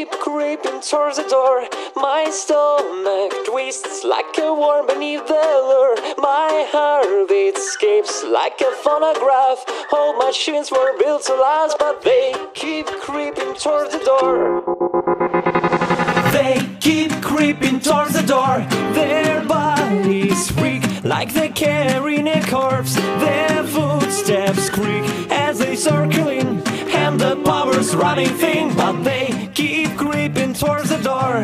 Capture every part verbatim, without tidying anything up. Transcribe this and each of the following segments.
keep creeping towards the door. My stomach twists like a worm beneath the lure. My heartbeat escapes like a phonograph. All machines were built to last, but they keep creeping towards the door. They keep creeping towards the door. Their bodies reek like they're carrying a corpse. Their footsteps creak as they circle in, and the power's running thin, but they keep creeping towards the door.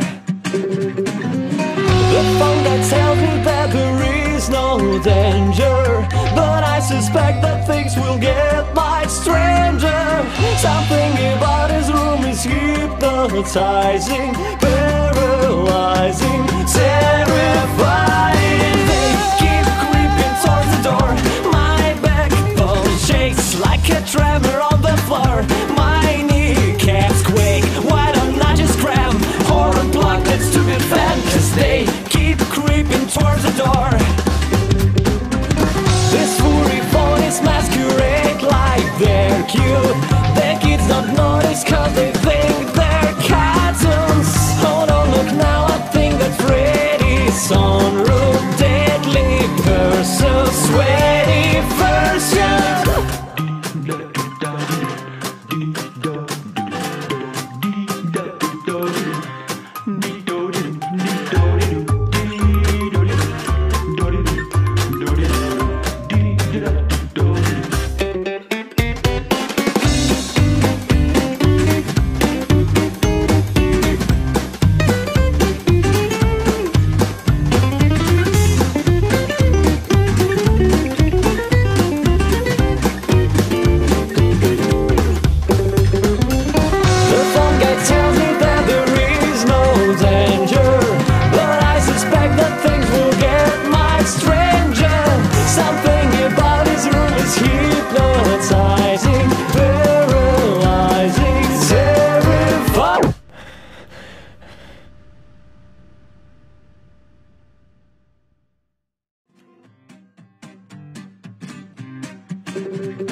The phone that tells me that there is no danger, but I suspect that things will get much stranger. Something about his room is hypnotizing, paralyzing, terrifying. They keep creeping towards the door. My backbone shakes like a tremor on the floor. My kneecaps quake. Why don't I just scram or unplug that stupid fan? Cause they keep creeping towards the door. This furry phone is masquerade like they're cute. The kids don't notice cause they think they're cartoons. Oh, don't look now, I think that Freddy's on route. Deadly person, sweaty version. Thank you.